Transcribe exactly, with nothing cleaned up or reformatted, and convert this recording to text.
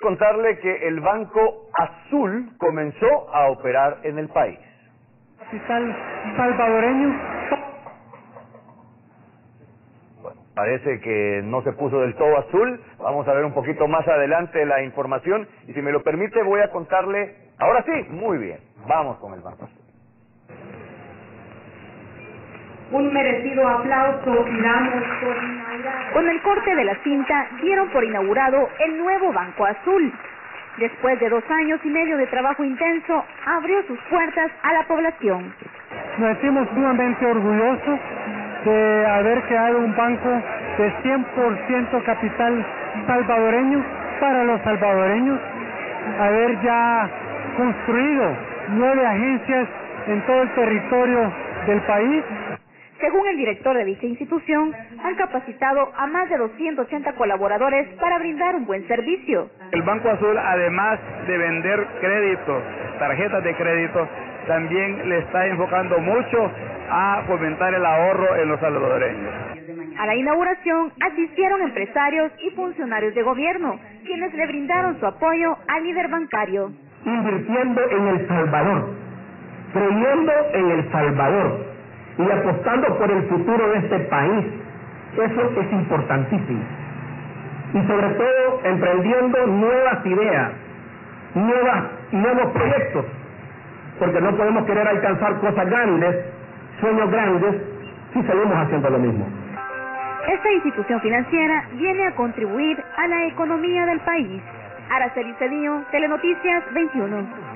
contarle que el Banco Azul comenzó a operar en el país. Capital salvadoreño. Bueno, parece que no se puso del todo azul. Vamos a ver un poquito más adelante la información. Y si me lo permite, voy a contarle... Ahora sí, muy bien. Vamos con el Banco Azul. Un merecido aplauso y damos por inaugurado. Con el corte de la cinta, dieron por inaugurado el nuevo Banco Azul. Después de dos años y medio de trabajo intenso, abrió sus puertas a la población. Nos sentimos sumamente orgullosos de haber creado un banco de cien por ciento capital salvadoreño para los salvadoreños, haber ya construido nueve agencias en todo el territorio del país. Según el director de dicha institución, han capacitado a más de doscientos ochenta colaboradores para brindar un buen servicio. El Banco Azul, además de vender créditos, tarjetas de crédito, también le está enfocando mucho a fomentar el ahorro en los salvadoreños. A la inauguración asistieron empresarios y funcionarios de gobierno, quienes le brindaron su apoyo al líder bancario. Invirtiendo en El Salvador, creyendo en El Salvador y apostando por el futuro de este país. Eso es importantísimo. Y sobre todo emprendiendo nuevas ideas, nuevas, nuevos proyectos, porque no podemos querer alcanzar cosas grandes, sueños grandes, si seguimos haciendo lo mismo. Esta institución financiera viene a contribuir a la economía del país. Araceli Cedillo, Telenoticias veintiuno.